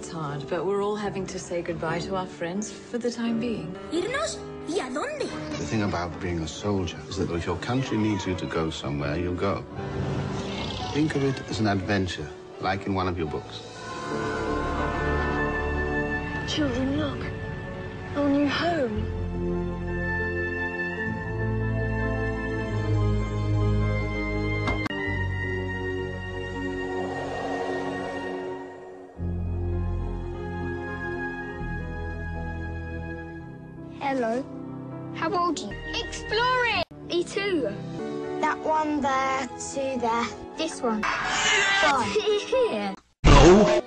it's hard, but we're all having to say goodbye to our friends for the time being. ¿Irnos? ¿Y a dónde? The thing about being a soldier is that if your country needs you to go somewhere, you'll go. Think of it as an adventure, like in one of your books. Children, look. Our new home. Hello. How old are you? Exploring! Me too. That one there, two there. This one. One. Here. No!